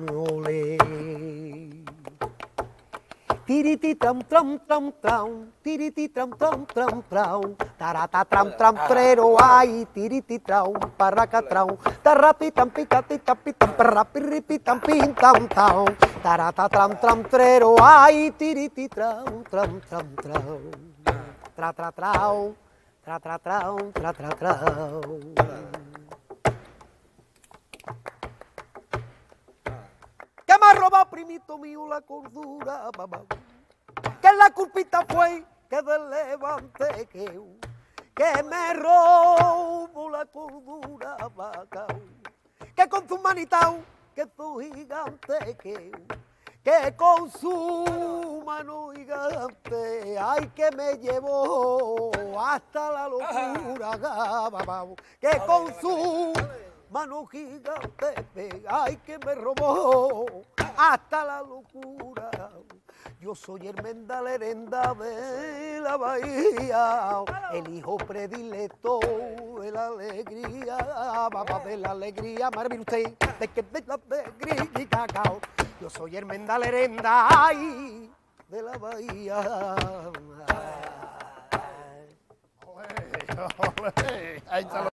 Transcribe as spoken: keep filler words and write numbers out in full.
ole. Tiriti tram tram tram tram, tiriti tram tram tram tram, tarata tram tram trero ay, tiriti tram, parraca tram, tarrapi tam pitati tapi tam parrapi ripi tam pin tam tam, tarata tram tram trero ay, tiriti tram tram tram tram, tra tra trau, tra tra trau, tra tra trau. Que me ha robado, primito mío, la cordura, mamá. Que la culpita fue que del levante que, que me robó la cordura, mamá. Que con su manita, que su gigante que, que con su mano gigante, ay, que me llevó hasta la locura, mamá. Que con su mano gigante, ay, que me robó hasta la locura. Yo soy Hermenda Lerenda de la Bahía, el hijo predilecto de la alegría, papá de la alegría, madre usted, de que de la alegría, cacao. Yo soy Hermenda Lerenda, ay, de la Bahía. Olé, olé, ahí está lo